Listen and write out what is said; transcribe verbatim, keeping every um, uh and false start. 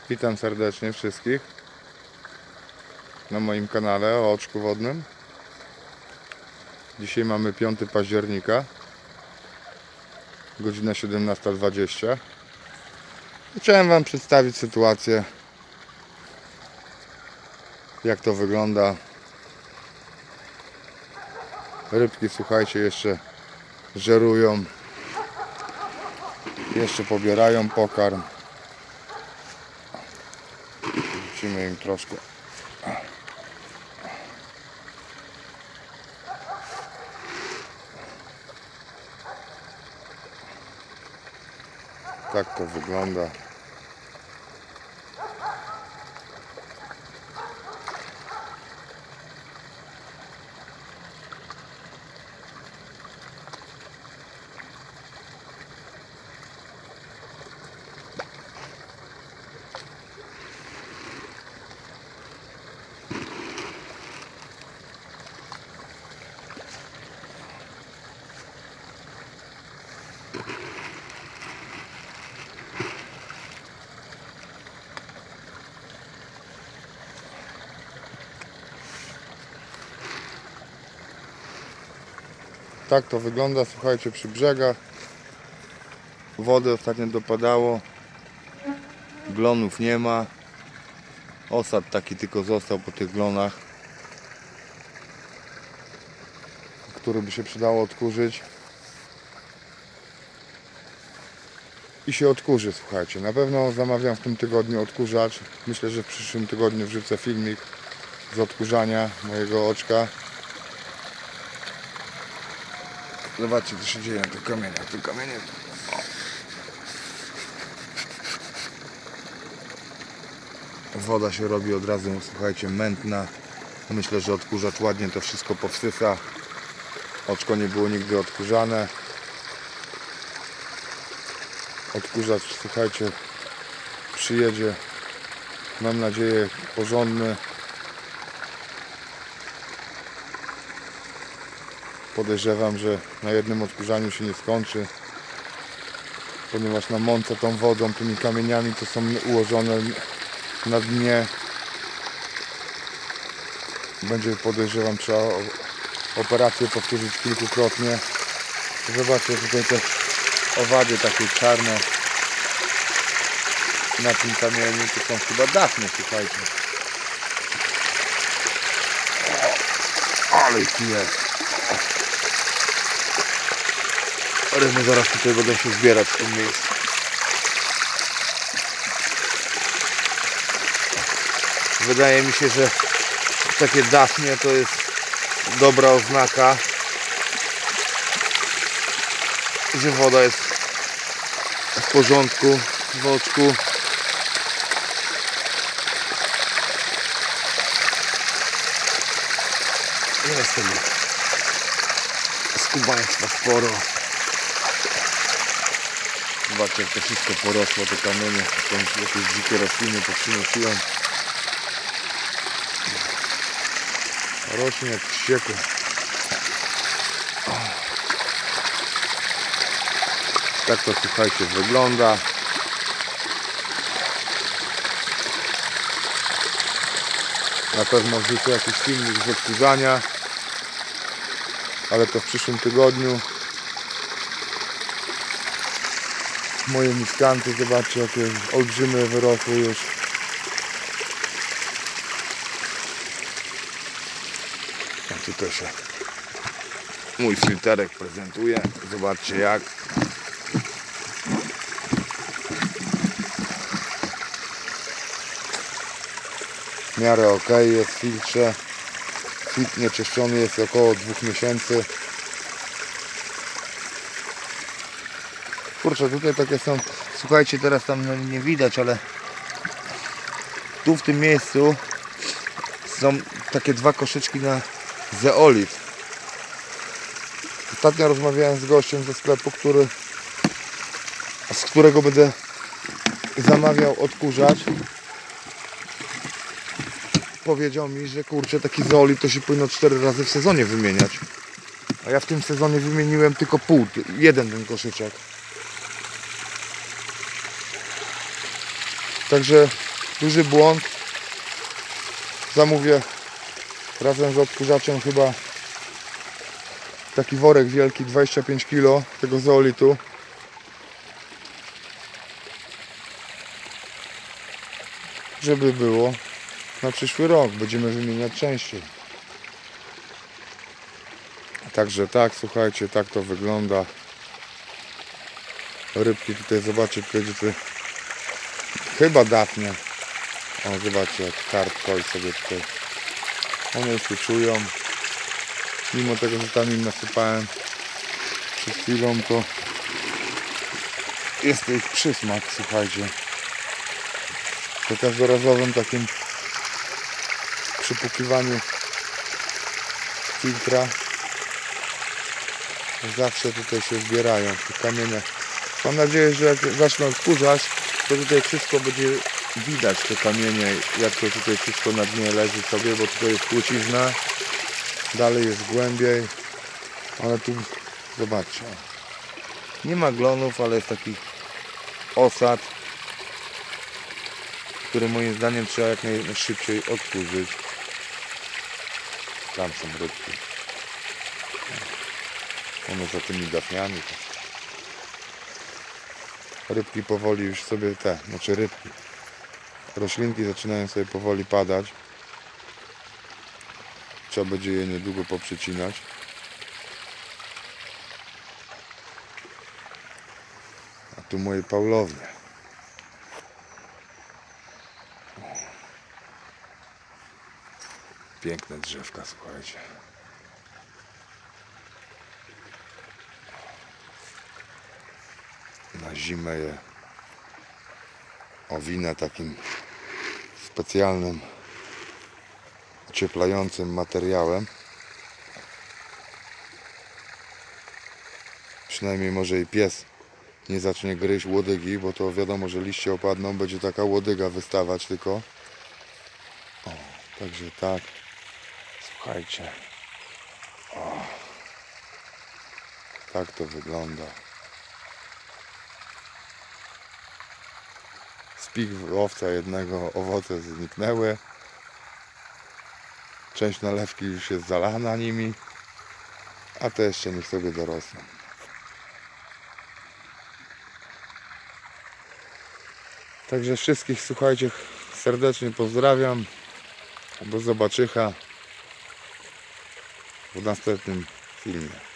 Witam serdecznie wszystkich na moim kanale o oczku wodnym. Dzisiaj mamy piątego października, godzina siedemnasta dwadzieścia. Chciałem Wam przedstawić sytuację, jak to wygląda. Rybki, słuchajcie, jeszcze żerują, jeszcze pobierają pokarm. Wrzucimy im troszkę. Tak to wygląda. Tak to wygląda, słuchajcie, przy brzegach. Wody ostatnio dopadało. Glonów nie ma. Osad taki tylko został po tych glonach, który by się przydało odkurzyć. I się odkurzy, słuchajcie. Na pewno zamawiam w tym tygodniu odkurzacz. Myślę, że w przyszłym tygodniu wrzucę filmik z odkurzania mojego oczka. Zobaczcie, co się dzieje na tych kamieniach. Te kamienie... Woda się robi od razu, słuchajcie, mętna. Myślę, że odkurzacz ładnie to wszystko powsysa. Oczko nie było nigdy odkurzane. Odkurzacz, słuchajcie, przyjedzie, mam nadzieję, porządny. Podejrzewam, że na jednym odkurzaniu się nie skończy, ponieważ na mące tą wodą, tymi kamieniami, to są ułożone na dnie. Będzie, podejrzewam, trzeba operację powtórzyć kilkukrotnie. Zobaczcie, tutaj te owady takie czarne na tym kamieniu, to są chyba dafnie, słuchajcie. Ale ich jest. Ryby zaraz tutaj będą się zbierać w tym miejscu. Wydaje mi się, że takie dafnie to jest dobra oznaka, że woda jest w porządku w oczku. Jest tego skubaństwa sporo. Zobaczcie, jak to wszystko porosło, te kamienie, są jakieś dzikie rośliny, poprzynosiłem. Rośnie jak wściekłe. Tak to, słuchajcie, wygląda. Na pewno wrzucę jakiś filmik z odkurzania, ale to w przyszłym tygodniu. Moje miskanty, zobaczcie, jakie olbrzymy wyrosły już. A tutaj się mój filterek prezentuje. Zobaczcie jak. W miarę ok jest w filtrze. Filtr nieczyszczony jest około dwóch miesięcy. Kurczę, tutaj takie są, słuchajcie, teraz tam nie widać, ale tu w tym miejscu są takie dwa koszyczki na zeolit. Ostatnio rozmawiałem z gościem ze sklepu, który, z którego będę zamawiał odkurzacz. Powiedział mi, że kurczę, taki zeolit to się powinno cztery razy w sezonie wymieniać. A ja w tym sezonie wymieniłem tylko pół, jeden ten koszyczek. Także duży błąd. Zamówię razem z odkurzaczem chyba taki worek wielki, dwadzieścia pięć kilo tego zeolitu. Żeby było na przyszły rok. Będziemy wymieniać częściej. Także tak, słuchajcie, tak to wygląda. Rybki tutaj, zobaczcie, tutaj gdzie to chyba dafnie. O, zobaczcie, jak karp koi sobie tutaj. One już się czują. Mimo tego, że tam im nasypałem przed chwilą, to jest to ich przysmak, słuchajcie. Po każdorazowym takim przypukiwaniu filtra zawsze tutaj się zbierają w tych kamieniach. Mam nadzieję, że jak zacznę odkurzać, to tutaj wszystko będzie widać, te kamienie, jak to tutaj wszystko na dnie leży sobie, bo tutaj jest płcizna, dalej jest głębiej, ale tu zobaczcie, nie ma glonów, ale jest taki osad, który moim zdaniem trzeba jak najszybciej odkurzyć. Tam są rybki. One za tymi dafniami. Rybki powoli już sobie te, znaczy rybki. Roślinki zaczynają sobie powoli padać. Trzeba będzie je niedługo poprzecinać. A tu moje paulownie. Piękne drzewka, słuchajcie. Na zimę je owinę takim specjalnym ocieplającym materiałem. Przynajmniej może i pies nie zacznie gryźć łodygi, bo to wiadomo, że liście opadną, będzie taka łodyga wystawać tylko. O, także tak. Słuchajcie. O, tak to wygląda. Z pigowca jednego owoce zniknęły. Część nalewki już jest zalana nimi, a te jeszcze niech sobie dorosną. Także wszystkich, słuchajcie, serdecznie pozdrawiam. Do zobaczycha w następnym filmie.